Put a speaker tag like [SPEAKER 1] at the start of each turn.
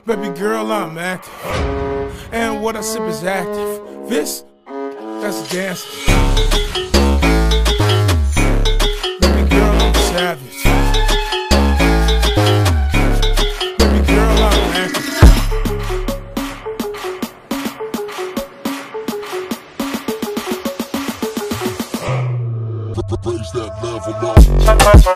[SPEAKER 1] Baby girl, I'm active, and what I sip is active. This, that's dancing. Baby girl, I'm savage. Baby girl, I'm active.
[SPEAKER 2] Raise that level up.